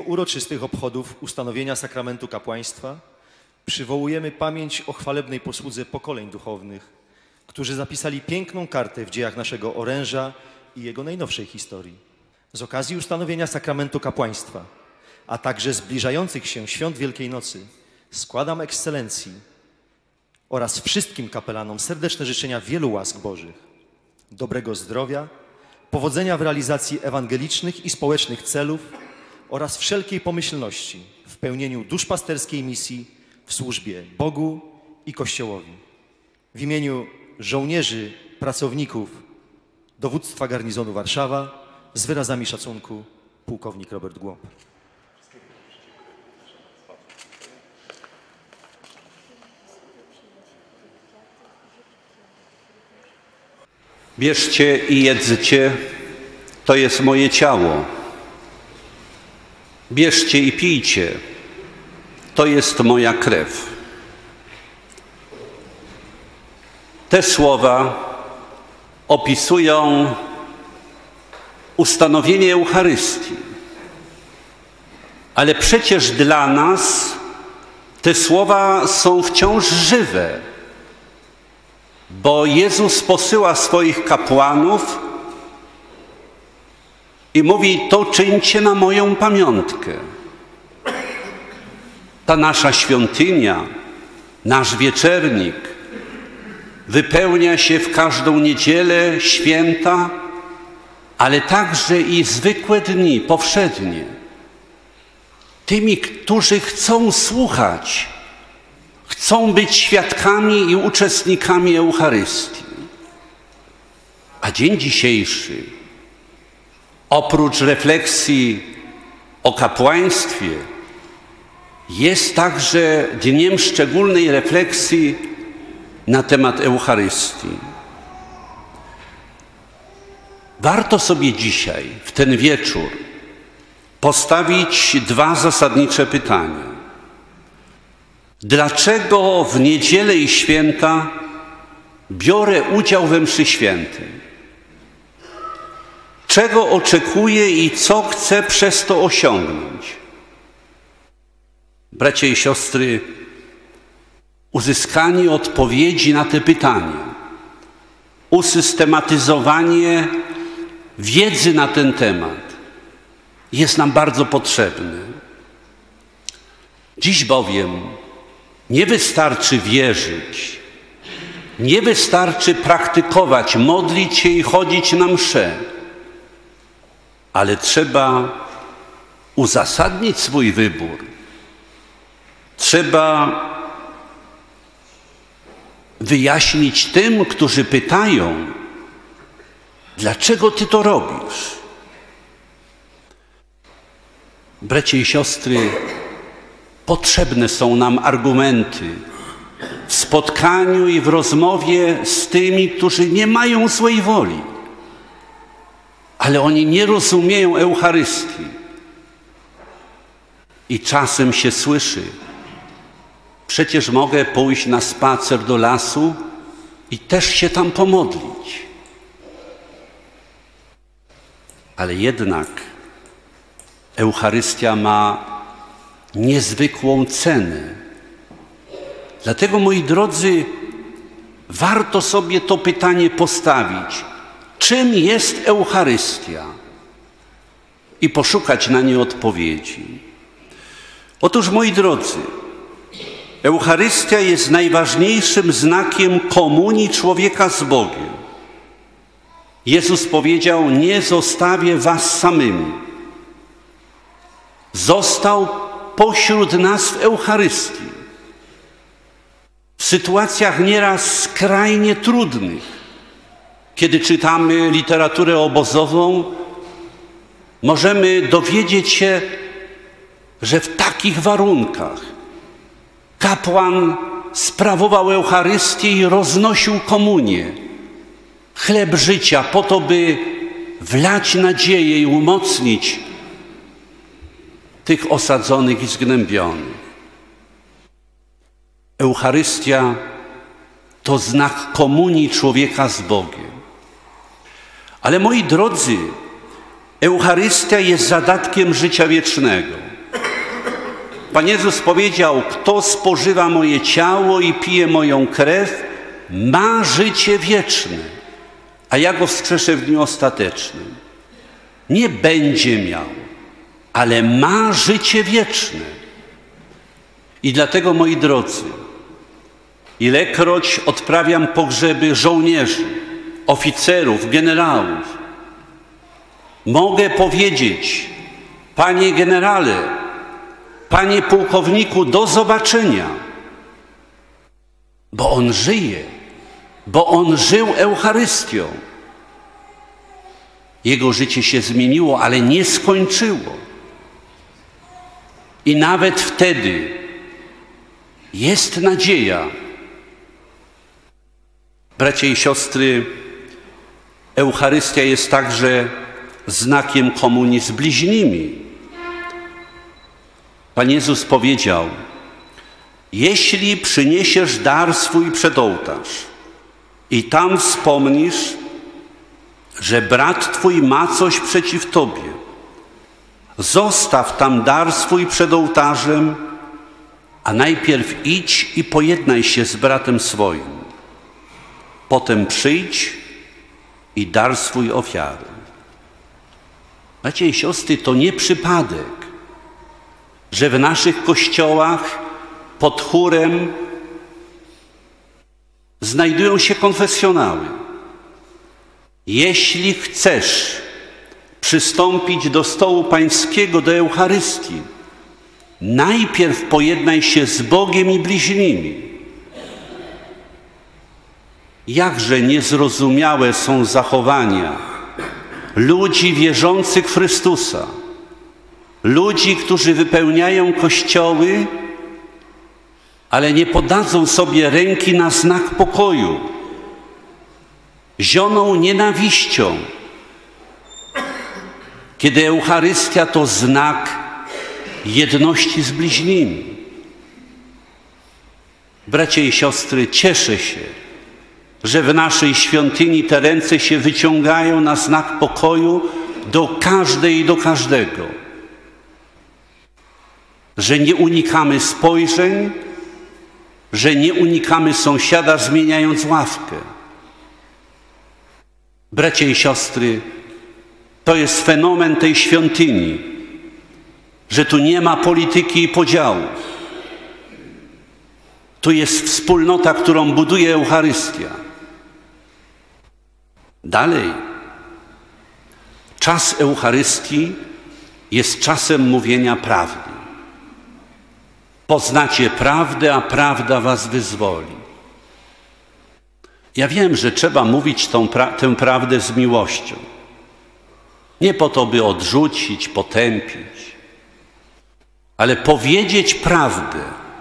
uroczystych obchodów ustanowienia sakramentu kapłaństwa przywołujemy pamięć o chwalebnej posłudze pokoleń duchownych, którzy zapisali piękną kartę w dziejach naszego oręża i jego najnowszej historii. Z okazji ustanowienia sakramentu kapłaństwa, a także zbliżających się świąt Wielkiej Nocy, składam ekscelencji oraz wszystkim kapelanom serdeczne życzenia wielu łask Bożych, dobrego zdrowia, powodzenia w realizacji ewangelicznych i społecznych celów oraz wszelkiej pomyślności w pełnieniu duszpasterskiej misji w służbie Bogu i Kościołowi. W imieniu żołnierzy, pracowników Dowództwa Garnizonu Warszawa z wyrazami szacunku pułkownik Robert Głąb. Bierzcie i jedzcie, to jest moje ciało. Bierzcie i pijcie, to jest moja krew. Te słowa opisują ustanowienie Eucharystii. Ale przecież dla nas te słowa są wciąż żywe, bo Jezus posyła swoich kapłanów i mówi: to czyńcie na moją pamiątkę. Ta nasza świątynia, nasz wieczernik wypełnia się w każdą niedzielę, święta, ale także i zwykłe dni, powszednie. Tymi, którzy chcą słuchać, chcą być świadkami i uczestnikami Eucharystii. A dzień dzisiejszy, oprócz refleksji o kapłaństwie, jest także dniem szczególnej refleksji na temat Eucharystii. Warto sobie dzisiaj, w ten wieczór, postawić dwa zasadnicze pytania. Dlaczego w niedzielę i święta biorę udział we mszy świętej? Czego oczekuję i co chcę przez to osiągnąć? Bracia i siostry, uzyskanie odpowiedzi na te pytania, usystematyzowanie wiedzy na ten temat jest nam bardzo potrzebne. Dziś bowiem nie wystarczy wierzyć, nie wystarczy praktykować, modlić się i chodzić na mszę, ale trzeba uzasadnić swój wybór. Trzeba wyjaśnić tym, którzy pytają, dlaczego ty to robisz? Bracia i siostry, potrzebne są nam argumenty w spotkaniu i w rozmowie z tymi, którzy nie mają złej woli, ale oni nie rozumieją Eucharystii. I czasem się słyszy: przecież mogę pójść na spacer do lasu i też się tam pomodlić. Ale jednak Eucharystia ma niezwykłą cenę. Dlatego, moi drodzy, warto sobie to pytanie postawić. Czym jest Eucharystia? I poszukać na nie odpowiedzi. Otóż, moi drodzy, Eucharystia jest najważniejszym znakiem komunii człowieka z Bogiem. Jezus powiedział: nie zostawię was samymi. Został pośród nas w Eucharystii. W sytuacjach nieraz skrajnie trudnych, kiedy czytamy literaturę obozową, możemy dowiedzieć się, że w takich warunkach kapłan sprawował Eucharystię i roznosił komunię, chleb życia, po to, by wlać nadzieję i umocnić tych osadzonych i zgnębionych. Eucharystia to znak komunii człowieka z Bogiem. Ale, moi drodzy, Eucharystia jest zadatkiem życia wiecznego. Pan Jezus powiedział: kto spożywa moje ciało i pije moją krew, ma życie wieczne, a ja go wskrzeszę w dniu ostatecznym. Nie będzie miał, ale ma życie wieczne. I dlatego, moi drodzy, ilekroć odprawiam pogrzeby żołnierzy, oficerów, generałów, mogę powiedzieć: panie generale, panie pułkowniku, do zobaczenia. Bo on żyje, bo on żył Eucharystią. Jego życie się zmieniło, ale nie skończyło. I nawet wtedy jest nadzieja. Bracia i siostry, Eucharystia jest także znakiem komunii z bliźnimi. Pan Jezus powiedział: jeśli przyniesiesz dar swój przed ołtarz i tam wspomnisz, że brat twój ma coś przeciw tobie, zostaw tam dar swój przed ołtarzem, a najpierw idź i pojednaj się z bratem swoim. Potem przyjdź i dar swój ofiarę. Bracia i siostry, to nie przypadek, że w naszych kościołach pod chórem znajdują się konfesjonały. Jeśli chcesz przystąpić do stołu pańskiego, do Eucharystii, najpierw pojednaj się z Bogiem i bliźnimi. Jakże niezrozumiałe są zachowania ludzi wierzących w Chrystusa, ludzi, którzy wypełniają kościoły, ale nie podadzą sobie ręki na znak pokoju, zioną nienawiścią, kiedy Eucharystia to znak jedności z bliźnimi. Bracia i siostry, cieszę się, że w naszej świątyni te ręce się wyciągają na znak pokoju do każdej i do każdego. Że nie unikamy spojrzeń, że nie unikamy sąsiada, zmieniając ławkę. Bracia i siostry, to jest fenomen tej świątyni, że tu nie ma polityki i podziałów. Tu jest wspólnota, którą buduje Eucharystia. Dalej, czas Eucharystii jest czasem mówienia prawdy. Poznacie prawdę, a prawda was wyzwoli. Ja wiem, że trzeba mówić tę prawdę z miłością. Nie po to, by odrzucić, potępić, ale powiedzieć prawdę.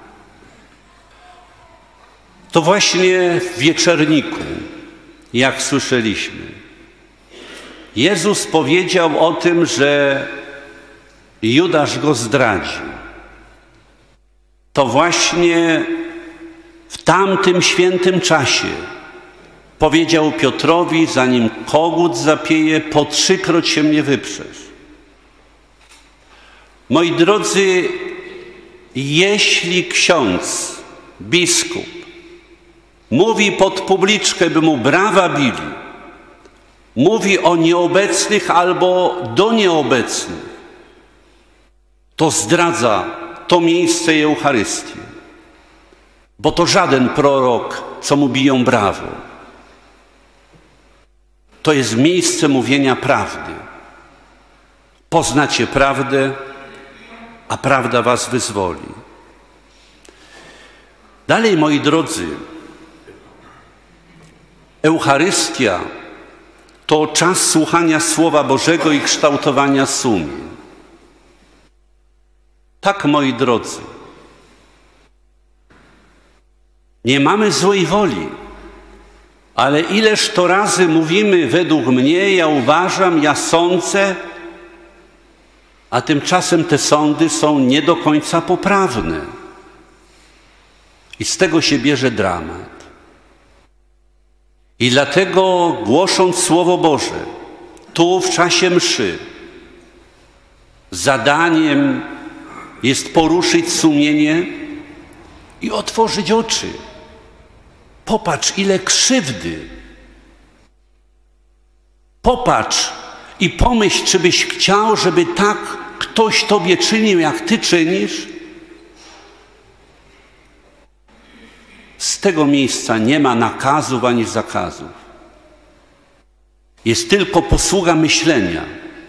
To właśnie w wieczerniku, jak słyszeliśmy, Jezus powiedział o tym, że Judasz go zdradzi. To właśnie w tamtym świętym czasie powiedział Piotrowi, zanim kogut zapieje, po 3-kroć się mnie wyprzesz. Moi drodzy, jeśli ksiądz, biskup mówi pod publiczkę, by mu brawa bili, mówi o nieobecnych albo do nieobecnych, to zdradza to miejsce i Eucharystię. Bo to żaden prorok, co mu biją brawo. To jest miejsce mówienia prawdy. Poznacie prawdę, a prawda was wyzwoli. Dalej, moi drodzy, Eucharystia to czas słuchania Słowa Bożego i kształtowania sumień. Tak, moi drodzy, nie mamy złej woli, ale ileż to razy mówimy według mnie, ja uważam, ja sądzę, a tymczasem te sądy są nie do końca poprawne. I z tego się bierze dramat. I dlatego, głosząc Słowo Boże, tu w czasie mszy, zadaniem jest poruszyć sumienie i otworzyć oczy. Popatrz, ile krzywdy. Popatrz i pomyśl, czy byś chciał, żeby tak ktoś tobie czynił, jak ty czynisz. Z tego miejsca nie ma nakazów ani zakazów. Jest tylko posługa myślenia,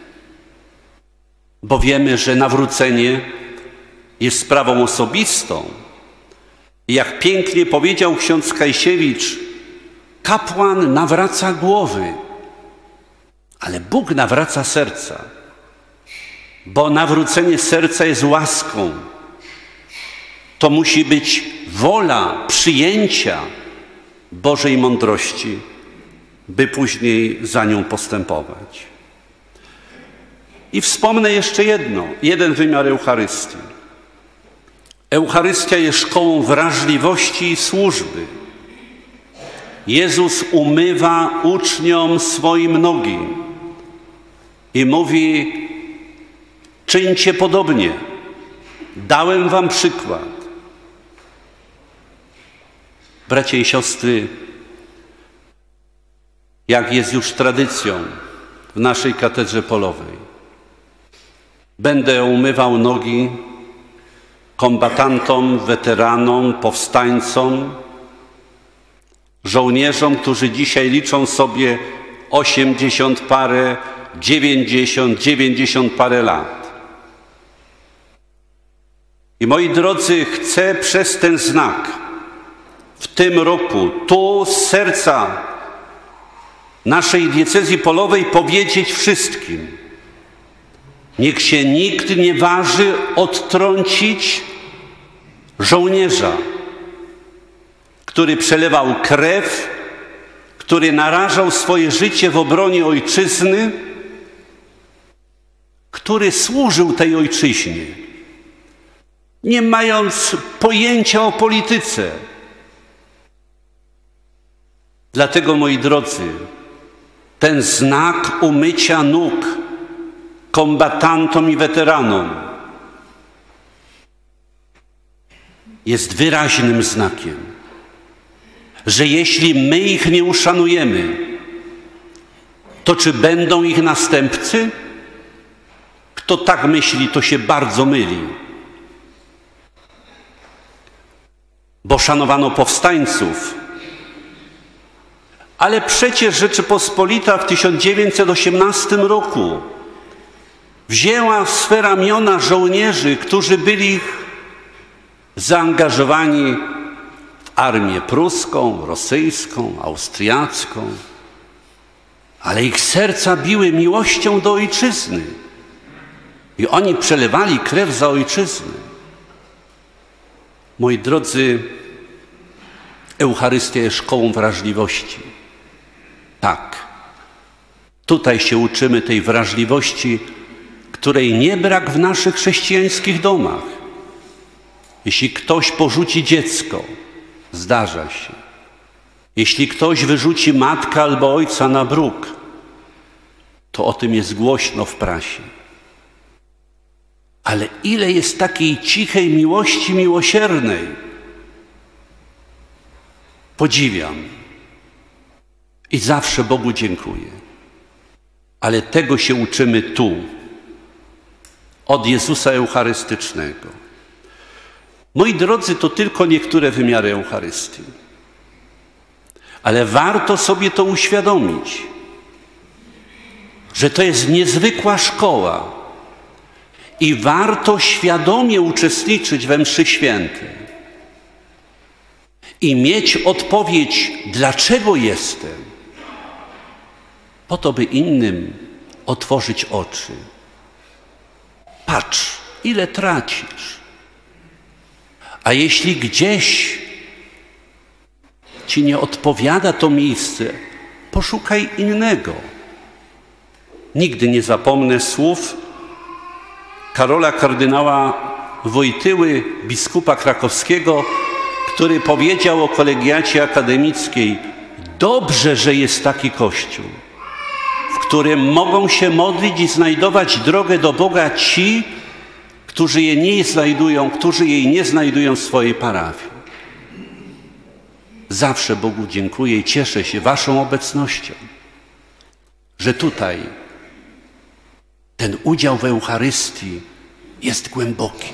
bo wiemy, że nawrócenie jest sprawą osobistą. I jak pięknie powiedział ksiądz Kajsiewicz, kapłan nawraca głowy, ale Bóg nawraca serca, bo nawrócenie serca jest łaską. To musi być wola przyjęcia Bożej mądrości, by później za nią postępować. I wspomnę jeszcze jeden wymiar Eucharystii. Eucharystia jest szkołą wrażliwości i służby. Jezus umywa uczniom swoim nogi i mówi: czyńcie podobnie, dałem wam przykład. Bracia i siostry, jak jest już tradycją w naszej katedrze polowej, będę umywał nogi kombatantom, weteranom, powstańcom, żołnierzom, którzy dzisiaj liczą sobie 80 parę, 90 parę lat. I moi drodzy, chcę przez ten znak w tym roku, tu z serca naszej diecezji polowej powiedzieć wszystkim: niech się nikt nie waży odtrącić żołnierza, który przelewał krew, który narażał swoje życie w obronie ojczyzny, który służył tej ojczyźnie, nie mając pojęcia o polityce. Dlatego, moi drodzy, ten znak umycia nóg kombatantom i weteranom jest wyraźnym znakiem, że jeśli my ich nie uszanujemy, to czy będą ich następcy? Kto tak myśli, to się bardzo myli. Bo szanowano powstańców, ale przecież Rzeczypospolita w 1918 roku wzięła w swe ramiona żołnierzy, którzy byli zaangażowani w armię pruską, rosyjską, austriacką, ale ich serca biły miłością do ojczyzny i oni przelewali krew za ojczyznę. Moi drodzy, Eucharystia jest szkołą wrażliwości. Tak, tutaj się uczymy tej wrażliwości, której nie brak w naszych chrześcijańskich domach. Jeśli ktoś porzuci dziecko, zdarza się. Jeśli ktoś wyrzuci matkę albo ojca na bruk, to o tym jest głośno w prasie. Ale ile jest takiej cichej miłości miłosiernej? Podziwiam i zawsze Bogu dziękuję. Ale tego się uczymy tu, od Jezusa Eucharystycznego. Moi drodzy, to tylko niektóre wymiary Eucharystii. Ale warto sobie to uświadomić, że to jest niezwykła szkoła i warto świadomie uczestniczyć we mszy świętej i mieć odpowiedź, dlaczego jestem, po to, by innym otworzyć oczy. Patrz, ile tracisz. A jeśli gdzieś ci nie odpowiada to miejsce, poszukaj innego. Nigdy nie zapomnę słów Karola kardynała Wojtyły, biskupa krakowskiego, który powiedział o kolegiacie akademickiej: dobrze, że jest taki kościół, w którym mogą się modlić i znajdować drogę do Boga ci, którzy jej nie znajdują w swojej parafii. Zawsze Bogu dziękuję i cieszę się waszą obecnością, że tutaj ten udział w Eucharystii jest głęboki,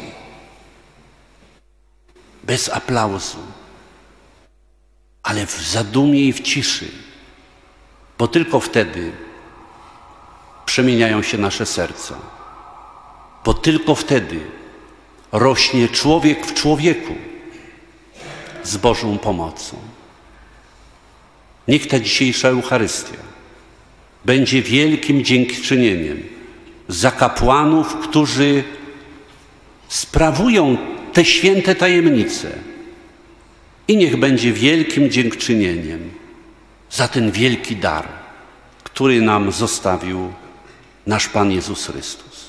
bez aplauzu, ale w zadumie i w ciszy, bo tylko wtedy przemieniają się nasze serca, bo tylko wtedy rośnie człowiek w człowieku z Bożą pomocą. Niech ta dzisiejsza Eucharystia będzie wielkim dziękczynieniem za kapłanów, którzy sprawują te święte tajemnice, i niech będzie wielkim dziękczynieniem za ten wielki dar, który nam zostawił nasz Pan Jezus Chrystus.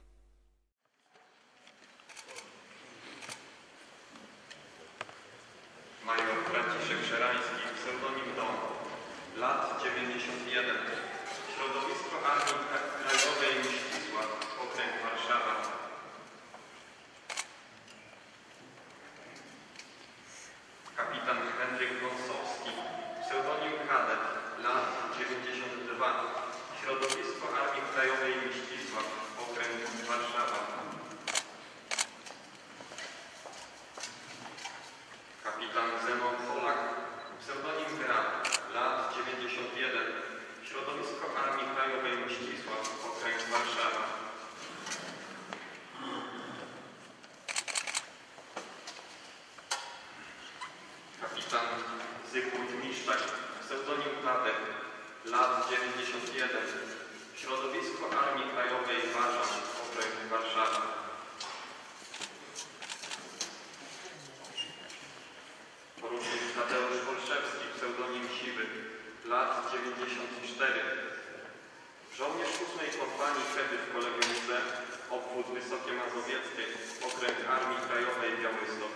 Major Franciszek Szerański, pseudonim Dom, lat 91, środowisko Armii Krajowej Mścisław, okręg Warszawa. Kapitan Henryk Wąsowski, pseudonim Kadet, lat 92, środowisko Armii Krajowej Mścisław, okręg Warszawa. Kapitan Zenon Polak, pseudonim Graf, lat 91, środowisko Armii Krajowej Mścisław, okręg Warszawa. Kapitan Zygmunt Miszczak, pseudonim Tadek, lat 91, środowisko Armii Krajowej Warzan, okręg Warszawa. Porucznik Tadeusz Olszewski, pseudonim Siwy, lat 94, żołnierz 8 Kompanii Kredy w Kolegiumce, obwód Wysokie Mazowieckie, okręg Armii Krajowej Białystok.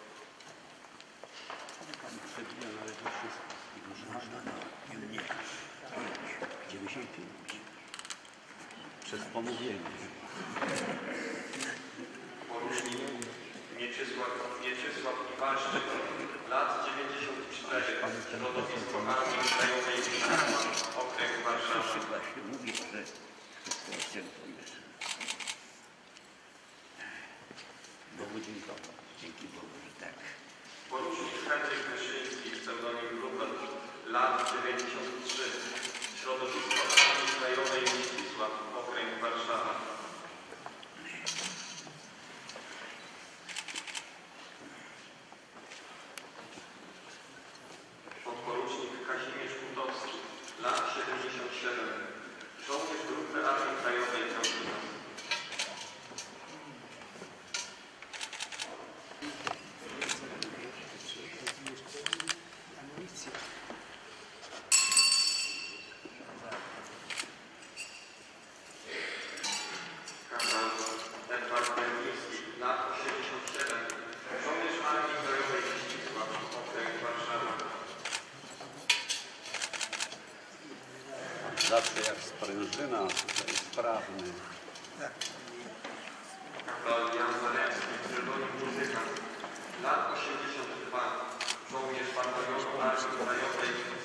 Przez pomówienie. Porucznik Mieczysław Iwaszczyk, lat 94, środowisko Armii Krajowej Mścisław, okręg Warszawa. Bogu dziękować. Dzięki Bogu, że tak. Porucznik Henryk Wyszyński, pseudonim Rubel, lat 93, środowisko Armii Krajowej Mścisław, okręg Warszawa. Podporucznik Kazimierz Kutowski, lat 77, żołnierz grupy Armii Krajowej Ciągina. Kapral Edward Berliński, lat 87, żołnierz Armii Krajowej Mścisław, okręg Warszawa. Zawsze jak sprężyna, tutaj sprawny. Kapral Jan Zaremski, pseudonim Muzykant, lat 82, żołnierz batalionu Armii Krajowej